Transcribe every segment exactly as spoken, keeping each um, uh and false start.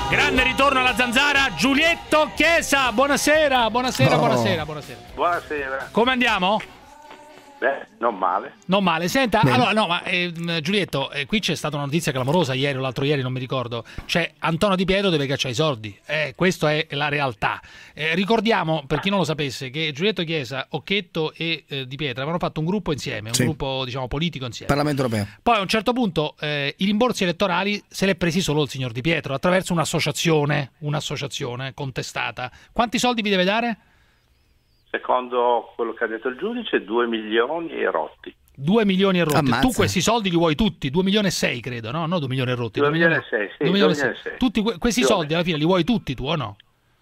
Grande ritorno alla Zanzara, Giulietto Chiesa. Buonasera, buonasera, Oh. buonasera, buonasera. Buonasera. Come andiamo? Beh, non male. Non male, senta, Bene. allora no, ma eh, Giulietto, eh, qui c'è stata una notizia clamorosa ieri o l'altro ieri, non mi ricordo. Cioè, Antonio Di Pietro deve cacciare i soldi. Eh, questa è la realtà. Eh, ricordiamo, per chi non lo sapesse, che Giulietto Chiesa, Occhetto e eh, Di Pietro avevano fatto un gruppo insieme, un Sì. gruppo, diciamo, politico insieme. Parlamento europeo. Poi a un certo punto eh, i rimborsi elettorali se li è presi solo il signor Di Pietro attraverso un'associazione, un'associazione contestata. Quanti soldi vi deve dare? Secondo quello che ha detto il giudice, due milioni e rotti. Due milioni e rotti. Ammazza. Tu questi soldi li vuoi tutti? Due milioni e sei, credo, no? No, due milioni e rotti. Due milioni e sei, sì, due milioni e due milioni e sei. sei. Tutti que- questi Più o soldi meno. alla fine li vuoi tutti tu o no?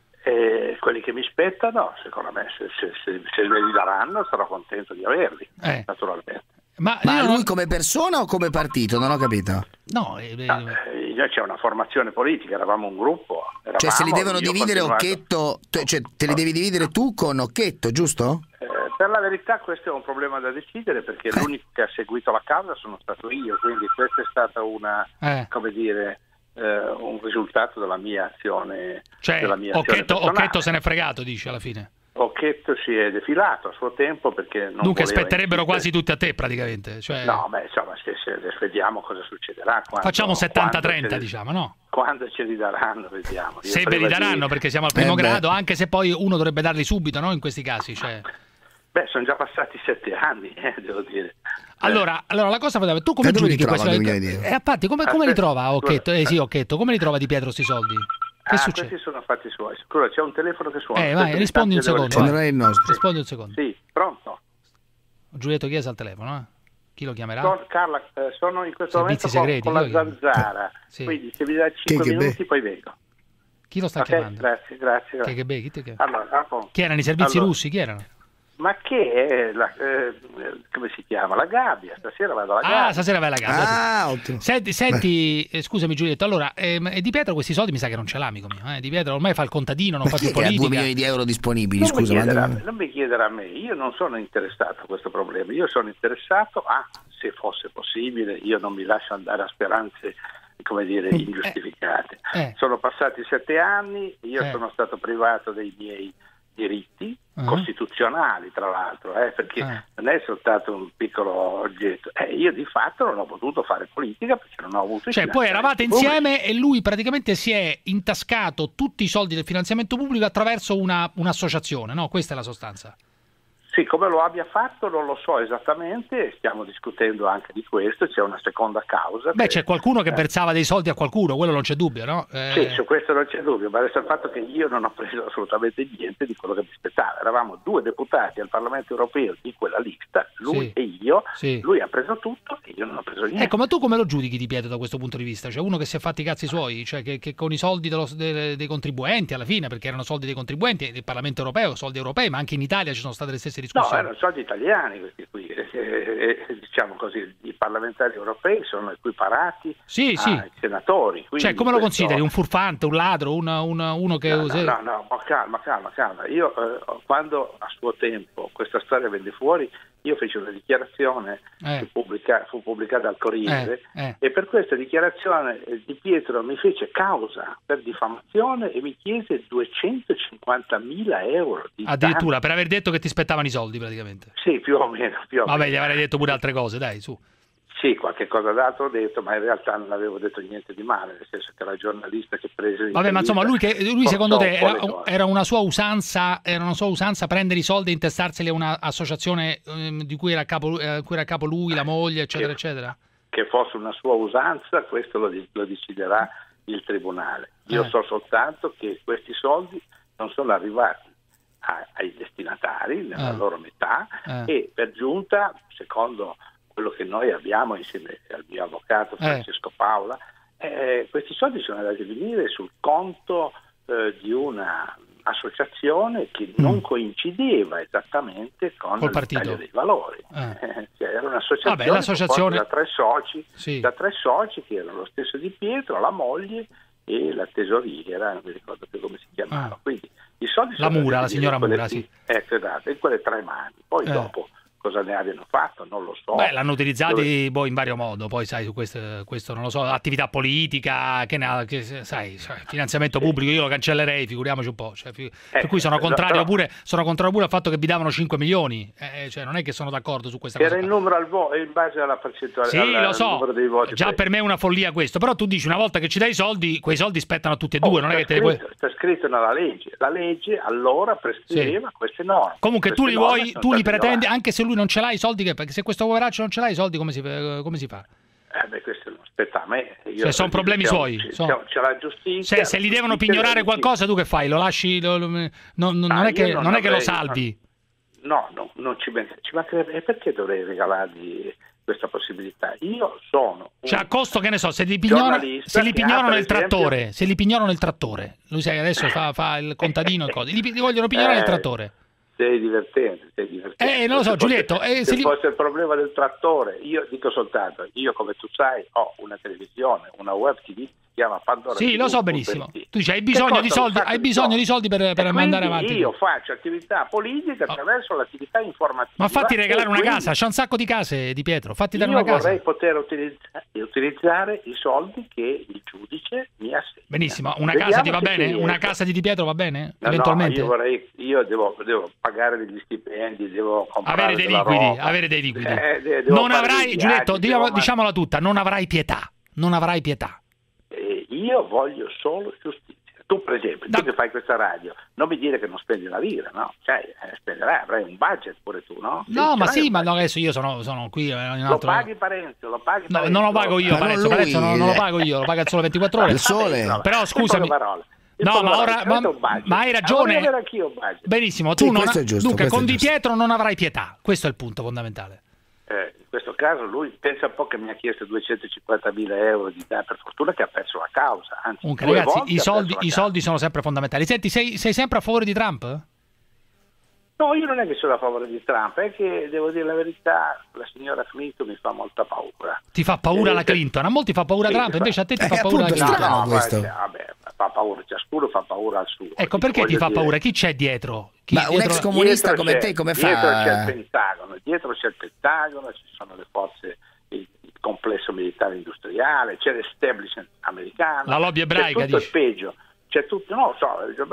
E quelli che mi spettano, secondo me, se, se, se, se me li daranno, sarò contento di averli, Eh. naturalmente. Ma, Ma io non- lui come persona o come partito? Non ho capito. No, eh, eh, Ah, eh, noi c'è una formazione politica, eravamo un gruppo. Eravamo, Cioè se li devono io ho dividere continuato- Occhetto, te- cioè te li devi dividere tu con Occhetto, giusto? Eh, per la verità questo è un problema da decidere, perché Eh. l'unico che ha seguito la causa sono stato io, quindi questo è stato una, Eh. come dire, eh, un risultato della mia azione. cioè, della mia azione Occhetto, personale. Occhetto se n'è fregato, dici alla fine. Occhetto si è defilato a suo tempo perché non Dunque voleva spetterebbero insistere. quasi tutti a te praticamente. Cioè, No, beh, insomma, se, se, se vediamo cosa succederà. Quando, facciamo settanta quando trenta, ce li- diciamo, no? Quando ce li daranno, vediamo. Io Se ve li prima daranno, di- perché siamo al primo Eh beh. grado, anche se poi uno dovrebbe darli subito, no? In questi casi, cioè. Beh, sono già passati sette anni, eh, devo dire. Allora, allora la cosa poteva. Tu come E dove li giudichi trova questo? due milioni di euro? Eh, infatti, come, come li Aspetta, trova Occhetto? Eh scusa. sì, Occhetto, come li trova Di Pietro sti soldi? Che Ah, succede? questi sono fatti suoi. Scusa, c'è un telefono che suona. Eh, vai, Aspetta, rispondi un intanto secondo. devo vai. Ce n'era il nostro. Rispondi un secondo. rispondere. Sì, pronto. Giulietto Chiesa al telefono, eh? Chi lo chiamerà? Sono- Carla, eh, sono in questo Servizi momento con, segreti, con la io chiamo. Zanzara, Sì. quindi se mi dai cinque Che- che minuti be- poi vengo. Chi lo sta Ok, chiamando? grazie, grazie. Che, grazie. che, be- chi, te- che- Allora, a posto. chi erano i servizi Allora, russi? Chi erano? Ma che è la, eh, come si chiama? La gabbia, stasera vado alla gabbia. Ah, stasera vai alla casa. sì. Ah, ottimo. Senti, senti eh, scusami Giulietto, allora, ehm, e Di Pietro questi soldi mi sa che non ce l'ha, amico mio. Eh? Di Pietro ormai fa il contadino, non Ma fa chi più è che ha due politica. milioni di euro disponibili? Non, Scusa, mi ma chiedere a dove- me, non mi chiedere a me, io non sono interessato a questo problema, io sono interessato a, se fosse possibile, io non mi lascio andare a speranze, come dire, ingiustificate. eh. Sono passati sette anni, io Eh. sono stato privato dei miei diritti Uh-huh. costituzionali, tra l'altro, eh, perché Eh. non è soltanto un piccolo oggetto. Eh, io di fatto non ho potuto fare politica perché non ho avuto i Cioè, poi eravate finanziamenti insieme e lui praticamente si è intascato tutti i soldi del finanziamento pubblico attraverso una, un'associazione, no? Questa è la sostanza. Sì, come lo abbia fatto non lo so esattamente, stiamo discutendo anche di questo, c'è una seconda causa. Beh, che- c'è qualcuno che eh, versava dei soldi a qualcuno, quello non c'è dubbio, no? Eh, Sì, su questo non c'è dubbio, ma resta il fatto che io non ho preso assolutamente niente di quello che mi aspettava. Eravamo due deputati al Parlamento europeo di quella lista, lui Sì. e io, Sì. lui ha preso tutto e io non ho preso niente. Ecco, ma tu come lo giudichi Di Pietro da questo punto di vista? Cioè uno che si è fatti i cazzi suoi, cioè che, che con i soldi dello- dei, dei contribuenti alla fine, perché erano soldi dei contribuenti del Parlamento europeo, soldi europei, ma anche in Italia ci sono state le stesse No, discussioni. erano soldi italiani questi qui, eh, eh, eh, diciamo così, i parlamentari europei sono equiparati Sì, sì. ai senatori. Cioè, quindi come lo questo- consideri? Un furfante, un ladro, un- un- uno che... No, usa- no, no, no, ma calma, calma, calma. Io eh, quando a suo tempo questa storia venne fuori, io feci una dichiarazione Eh. che pubblica- fu pubblicata al Corriere Eh, eh. e per questa dichiarazione eh, Di Pietro mi fece causa per diffamazione e mi chiese duecentocinquantamila euro di Addirittura, danno. per aver detto che ti spettavano i soldi praticamente. Sì, più o meno. Più o Vabbè, meno. gli avrei detto pure altre cose, dai, su. Sì, qualche cosa d'altro ho detto, ma in realtà non avevo detto niente di male, nel senso che la giornalista che prese Vabbè, ma insomma, lui, che, lui secondo te portò un era, po' le cose. era una sua usanza, era una sua usanza prendere i soldi e intestarseli a un'associazione ehm, di cui era, capo, eh, cui era capo lui, la moglie, eccetera, Che- eccetera? Che fosse una sua usanza, questo lo, di- lo deciderà il Tribunale. Io Eh. so soltanto che questi soldi non sono arrivati a- ai destinatari, nella Eh. loro metà, Eh. e per giunta, secondo quello che noi abbiamo insieme al mio avvocato Eh. Francesco Paola, eh, questi soldi sono andati a finire sul conto eh, di una associazione che non coincideva esattamente con Col l'Italia partito. dei Valori. Eh. Cioè, era un'associazione Vabbè, l'associazione- composta da tre soci, Sì. da tre soci che erano lo stesso Di Pietro, la moglie e la tesoriera, non mi ricordo più come si chiamava. Ah. Quindi i soldi La sono Mura, andati la signora in quelle- Mura, sì. Ecco, esatto, in quelle tre mani. Poi Eh. dopo cosa ne abbiano fatto, non lo so. Beh, l'hanno utilizzati Dove... boh, in vario modo, poi sai, su questo, questo non lo so, attività politica, che, ne, che sai, finanziamento pubblico, io lo cancellerei, figuriamoci un po'. Cioè, fi... eh, per cui sono contrario, però... pure, sono contrario pure al fatto che vi davano cinque milioni, eh, cioè non è che sono d'accordo su questa Era cosa. Era il numero al voto, in base alla percentuale. Sì, alla, lo so, dei voti, già per me è una follia questo, però tu dici una volta che ci dai i soldi, quei soldi spettano a tutti e due, oh, non è che te scritto, li puoi... Sta scritto nella legge, la legge allora prescriveva sì. queste norme. Comunque queste tu li vuoi, tu li pretendi, ignorate. anche se lui non ce l'ha i soldi, che, perché se questo poveraccio non ce l'ha i soldi come si, come si fa? Eh beh, questo non spetta a me. Io cioè, sono problemi c'è, suoi. C'è, sono... c'è la giustizia. Se, se gli devono pignorare qualcosa, tu che fai? Lo lasci? Lo, lo, non, non, ah, è, che, non non è avrei, che lo salvi? No, no, non ci mancherebbe. E perché dovrei regalargli questa possibilità? Io sono un cioè a costo, che ne so, se li pignorano, se li pignorano nel esempio... trattore, se li pignorano nel trattore, lui sai adesso fa, fa il contadino e cose, li, li vogliono pignorare eh, nel trattore. Sei divertente, sei divertente. Eh, non lo so, se Giulietto. Fosse, eh, se li... fosse il problema del trattore, io dico soltanto, io come tu sai ho una televisione, una web T V, si chiama Pandora. Sì, T V, lo so benissimo. Tu dici, hai bisogno di soldi, hai bisogno di soldi per, per andare avanti. Io faccio attività politica attraverso oh. l'attività informativa. Ma fatti regalare una quindi... casa, c'è un sacco di case, Di Pietro, fatti dare io una casa. Io vorrei poter utilizza... utilizzare i soldi che il giudice mi assegna. Benissimo, una Vediamo casa ti va bene? Riesco. Una casa di Di Pietro va bene? No, eventualmente? No, io vorrei, io devo, devo pagare degli stipendi, devo comprare avere dei liquidi, roba. avere dei liquidi. Eh, de- non avrai, viaggi, Giulietto, devo... diciamola tutta, non avrai pietà, non avrai pietà. Eh, io voglio solo giustizia. Tu per esempio, da... tu che fai questa radio, non mi dire che non spendi una lira, no? Cioè, eh, spenderai, avrai un budget pure tu, no? No, sì, ma sì, ma no, adesso io sono, sono qui in un altro... Lo paghi Parenzo, lo paghi no, Parenzo. non lo pago io, Parenzo, Parenzo non, non lo pago io, lo paga solo ventiquattro ore. Il sole. Però scusami... No, ma ora ma, ma hai ragione. Benissimo, tu sì, non ha... giusto, dunque con Di giusto. Pietro non avrai pietà. Questo è il punto fondamentale. Eh, in questo caso lui pensa un po' che mi ha chiesto duecentocinquantamila euro di danno, per fortuna che ha perso la causa. Anzi, Comunque, ragazzi, i soldi, i soldi sono sempre fondamentali. Senti, sei, sei sempre a favore di Trump? No, io non è che sono a favore di Trump, è che devo dire la verità, la signora Clinton mi fa molta paura. Ti fa paura eh, la Clinton? A molti fa paura sì, Trump, fa... invece a te ti eh, fa paura la appunto, Clinton. strano no, questo. Vabbè, vabbè, fa paura, ciascuno fa paura al suo. Ecco, perché ti fa dire... paura? Chi c'è dietro? Chi Ma dietro... un ex comunista dietro come te come fa? Dietro c'è il Pentagono, dietro c'è il Pentagono, ci sono le forze, il complesso militare industriale, c'è l'establishment americano. La lobby ebraica, c'è tutto dici? il peggio. C'è tutto, no, so,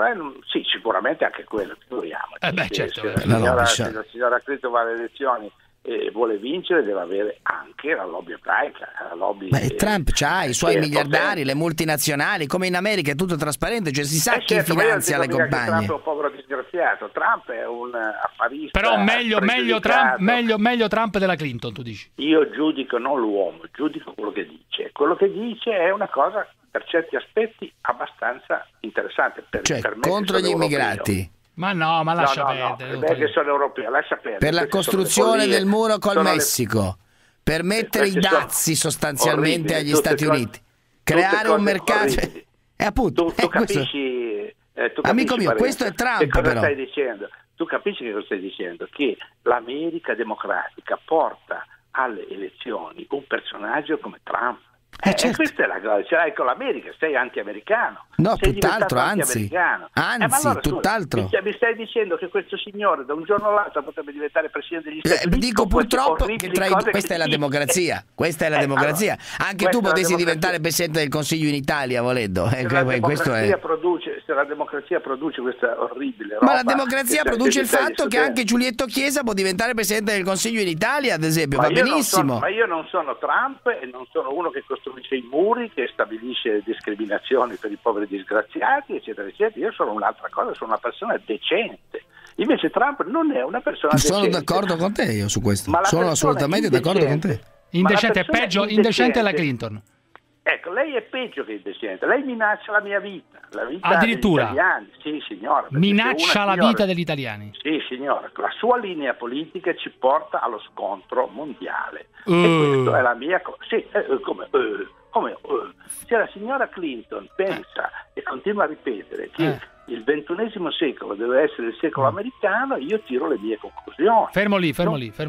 sì, sicuramente anche quello, figuriamo. Eh beh, certo. Se la signora, se la signora Clinton va alle elezioni e vuole vincere, deve avere anche la lobby ebraica. La lobby, ma eh, Trump c'ha i suoi miliardari, potente. le multinazionali, come in America è tutto trasparente, cioè si sa eh chi certo, finanzia le compagne. Trump è un povero disgraziato, Trump è un affarista. Però meglio, meglio, Trump, meglio, meglio Trump della Clinton, tu dici? Io giudico non l'uomo, giudico quello che dice. Quello che dice è una cosa per certi aspetti abbastanza interessante. Per, cioè per me contro gli europeo. immigrati. Ma no, ma lascia no, no, perdere. No, perché sono europeo, lascia perdere. Per la costruzione del muro col Messico, le... per mettere i dazi sostanzialmente orribili, agli Stati cose, Uniti, creare un mercato. E eh, appunto, tu, tu eh, capisci, eh, tu amico capisci, mio, questo è Trump, che cosa però. stai dicendo? Tu capisci che cosa stai dicendo? Che l'America democratica porta alle elezioni un personaggio come Trump. Eh, eh, certo. Questa è la cosa, ce l'hai con l'America, sei anti-americano. No, sei tutt'altro, anzi, anzi, eh, ma allora, tutt'altro. Tu, mi stai dicendo che questo signore da un giorno all'altro potrebbe diventare presidente degli Stati eh, Uniti? Dico purtroppo che tra i... questa è la democrazia, questa è la eh, democrazia. Allora, anche tu potessi diventare presidente del Consiglio in Italia volendo. Se, eh, la questo è... produce, se la democrazia produce questa orribile roba, ma la democrazia produce il fatto che te... anche Giulietto Chiesa può diventare presidente del Consiglio in Italia, ad esempio, ma va benissimo. Sono, ma io non sono Trump e non sono uno che costruisce i muri, che stabilisce discriminazioni per i poveri disgraziati, eccetera, eccetera. Io sono un'altra cosa, sono una persona decente. Invece Trump non è una persona sono decente. Sono d'accordo con te io su questo. Ma sono assolutamente d'accordo con te. Indecente è peggio, indecente, indecente è la Clinton. Ecco, lei è peggio che indecente. Lei minaccia la mia vita, la vita addirittura degli italiani. Sì, signora. Minaccia la signora, vita degli italiani. Sì, signora. La sua linea politica ci porta allo scontro mondiale. Uh. E questa è la mia cosa. Sì, eh, come... Eh. Come, uh, se la signora Clinton pensa eh. e continua a ripetere che eh. il ventunesimo secolo deve essere il secolo americano, io tiro le mie conclusioni. Fermo lì, fermo no? lì, fermo lì.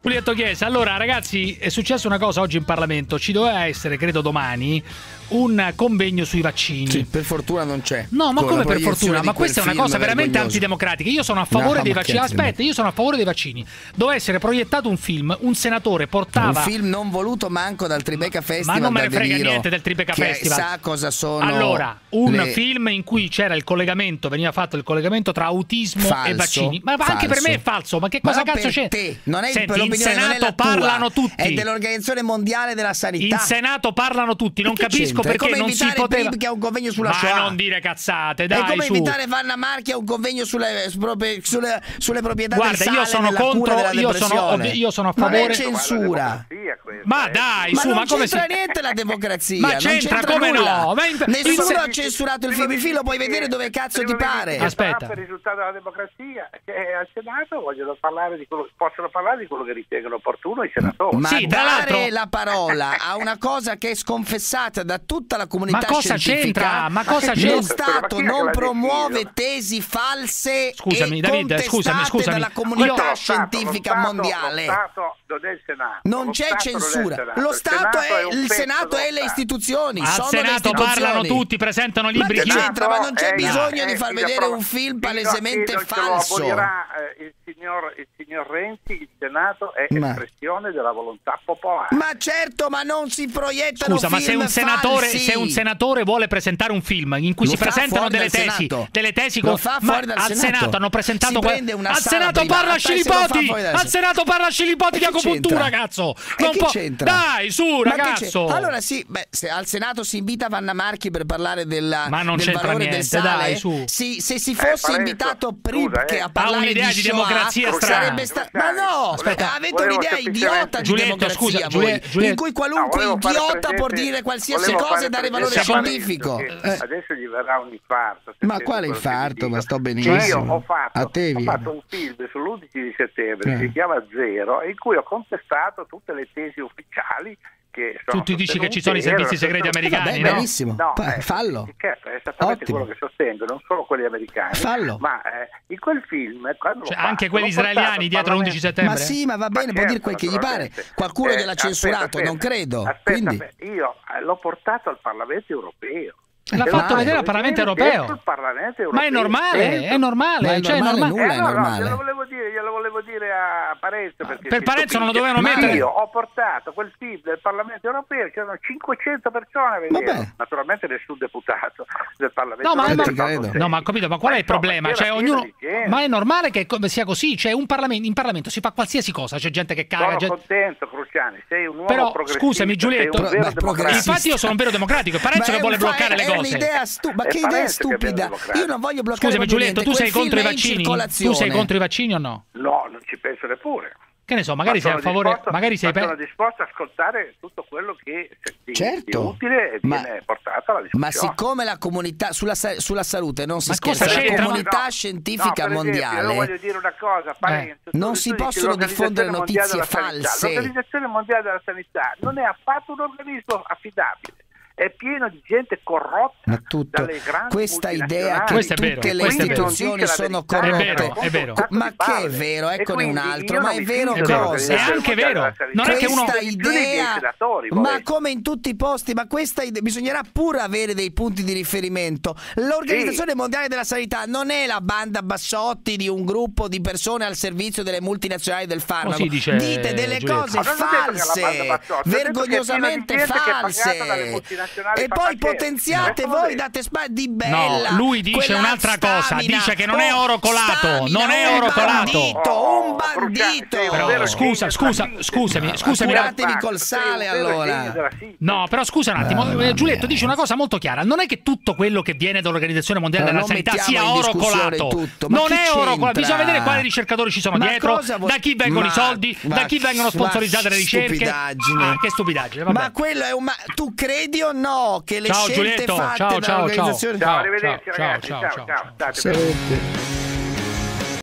Giulietto Chiesa, allora ragazzi, è successa una cosa oggi in Parlamento, ci doveva essere, credo domani, un convegno sui vaccini. Sì, per fortuna non c'è. No, ma Con come la per fortuna? Ma questa è una cosa veramente vergognosa. antidemocratica. Io sono a favore No, dei ma vaccini. che Aspetta, io sono a favore dei vaccini. Doveva essere proiettato un film, un senatore portava... Un film non voluto manco dal Tribeca Festival. Ma non me ne da frega De Niro, niente del Tribeca che Festival. sa cosa sono. Allora, un le... film in cui c'era il collegamento, veniva fatto il collegamento tra autismo falso, e vaccini. Ma falso. anche per me è falso. Ma che Ma cosa non cazzo per c'è? te. Non è Senti, per in l'opinione, non è Senato la tua, parlano tutti. È dell'Organizzazione Mondiale della Sanità. In Senato parlano tutti. Non che capisco c'entra? È perché come non si invitare poteva. Prib che ha un convegno sulla Ma Shoah. non dire cazzate, dai, È come su. invitare Vanna Marchi a un convegno sulle, sulle, sulle, sulle proprietà Guarda, del sale io sono nella contro, cura della io sono, depressione. io sono a Non favore. è censura. Ma dai, Ma su, non ma come c'entra si... niente la democrazia. Ma non c'entra, c'entra come nulla. no? Ma in- Nessuno in- ha censurato il film. Il film lo puoi vedere dove cazzo ti pare. Aspetta. Per il risultato della democrazia, che al Senato vogliono parlare di quello, possono parlare di quello che ritengono opportuno i senatori. Ma Sì, tra dare l'altro- la parola a una cosa che è sconfessata da tutta la comunità Ma cosa scientifica, c'entra? Ma cosa lo c'entra? Stato Ma chi è che non l'ha promuove deciso? tesi false Scusami, e Davide, contestate scusami, scusami. dalla comunità Io- scientifica lo Stato, mondiale. Lo Stato non è il Senato. Non Lo c'è Stato non è il censura. Senato. Lo Il Stato Senato è un il pezzo Senato dello e le Stato. istituzioni. Al sono le Senato istituzioni. parlano tutti, presentano Ma libri. che chi- c'entra? Ma non c'è è- bisogno è- di far è- vedere è- un film fino a palesemente che non ce lo falso. abolirà, eh, il signor, il signor Renzi, il Senato è Ma- espressione della volontà popolare. Ma certo, ma non si proiettano Scusa, ma se film un, senatore, falsi. se un senatore vuole presentare un film in cui Lo si fa presentano fuori delle dal tesi, Senato. delle tesi Lo con- fa ma fuori dal al Senato. Senato hanno presentato Si que- prende una al sala Senato privata parla e se lo fa Scilipoti, fuori dal al Senato. Senato parla Scilipoti di E che agopuntura, c'entra? cazzo. E Non che può- c'entra? Dai, su, Ma che ragazzo. c'è? Allora sì, beh, se al Senato si invita Vanna Marchi per parlare della, Ma non del c'entra valore del niente, sale, dai, su. si- se si Eh, fosse Parenzo, invitato scusa, Pribke eh. a Ha parlare un'idea di di Shoah, democrazia strana. sarebbe sta- Ma no, Aspetta. avete Volevo un'idea semplicemente- idiota di Giulietto, democrazia scusa, voi, Giulietto, Giulietto. in cui qualunque No, volevo fare idiota può presente- dire qualsiasi volevo cosa fare e dare presente valore a scientifico. Parenzo che Eh. Adesso gli verrà un infarto. Ma sentendo quale quello che infarto? vi dico. Ma sto Che benissimo. Io ho fatto, A te ho viene. fatto un film sull'undici di settembre, Eh. si chiama Zero, in cui ho contestato tutte le tesi ufficiali che sono Tu ti dici che ci sostenute, sono i servizi erano segreti sostenute- americani, Vabbè, no? benissimo. No, Pa- eh, fallo. certo, è esattamente Ottimo. quello che sostengo, non solo quelli americani, Fallo. ma eh, in quel film quando Cioè, l'ho anche fatto, quelli l'ho portato israeliani al dietro l'undici Parlamento. settembre? Ma sì, ma va bene, Ma può dire certo, quel che gli pare. naturalmente. Qualcuno Eh, gliel'ha aspetta, censurato, aspetta. non credo. Aspetta, Quindi... aspetta, io eh, l'ho portato al Parlamento europeo. L'ha Che fatto male. vedere al Parlamento europeo. Al Parlamento europeo. Ma è normale, Dentro. è normale, Ma è cioè, è normale, normale. nulla Eh, è no, no, normale. glielo volevo dire, glielo volevo dire a Parenzo perché Per si Parenzo non lo stupisce. dovevano Ma mettere. io ho portato quel film del Parlamento europeo, c'erano cinquecento persone a vedere, Vabbè. naturalmente nessun deputato del Parlamento No, ma, europeo. ma- fa così. no, ma ho capito, ma qual è il insomma, problema? era Cioè, pieno ognuno... di gente. Ma è normale che co- sia così? Cioè, un Parlamento, in Parlamento si fa qualsiasi cosa, c'è gente che caga. Sono gente- contento, Cruciani, sei un uomo Però, progressista, scusami, Giulietto, sei un vero Beh, democratico. progressista. Infatti io sono un vero democratico, è Parenzo Ma che è vuole un fa- bloccare le è cose. un'idea stu- ma È che idea Parenzo che è stupida. democratico. Io non voglio bloccare Scusami Giulietto, niente. tu sei Quel contro i film è in vaccini? Tu circolazione. sei contro i vaccini o no? No, non ci penso neppure. Che ne so, magari Ma sei a sono favore, disposto- magari sei ma per... sono disposto a ascoltare tutto quello che di, Certo. di utile e Ma- viene portato alla discussione. Ma siccome la comunità sulla, sa- sulla salute non si Ma cosa scherza, la c'entra? comunità No, scientifica no, per esempio, mondiale io voglio dire una cosa, Parenzo, tu- non tu si dici possono l'Organizzazione diffondere Mondiale notizie della Sanità. false. L'Organizzazione Mondiale della Sanità non è affatto un organismo affidabile. È pieno di gente corrotta Ma tutto, dalle grandi questa idea multinazionali. che Questo è vero, tutte le questo è vero. istituzioni sono È corrotte. vero, è vero. Ma che è vero, eccone un altro, ma è vero È vero, cosa? è anche vero. Non è che uno- Questa idea, ma come in tutti i posti, ma questa idea, bisognerà pure avere dei punti di riferimento. L'Organizzazione Sì. Mondiale della Sanità non è la banda Bassotti di un gruppo di persone al servizio delle multinazionali del farmaco. Così dice Dite delle Giulietto. cose Ma non ho detto che è la banda false, Bassotti, ho detto che è vergognosamente pieno di gente che è false, pagata dalle multinazionali e poi farmaceutiche. potenziate No. voi, date spa di bella. No, lui dice quella un'altra cosa, stamina. dice che non è Oh, oro colato, stamina, non è un oro colato. bandito, Oh, un bandito. Cruciani, Però, sei un scusa, vero scusa, genio della scusami, sintesi. scusami, Curatevi Ma col sei un sale, vero allora. genio della sintesi. No, però scusa un attimo, Ah, eh, Giulietto mia. dice una cosa molto chiara, non è che tutto quello che viene dall'Organizzazione Mondiale Allora, della non Sanità mettiamo sia in oro discussione colato. tutto, ma Non che è oro colato, c'entra? bisogna vedere quali ricercatori ci sono Ma dietro, cosa vuol- da chi vengono Ma- i soldi, ma- da chi vengono sponsorizzate le ma ricerche. stupidaggine. Ah, che stupidaggine, vabbè. Ma quello è un ma- tu credi o no che le Ciao scelte Giulietto, fatte ciao ciao ciao. dall'organizzazione Ciao, Ciao, arrivederci ciao, ragazzi, ciao, ciao, ciao, ciao, ciao. state bene. Salute.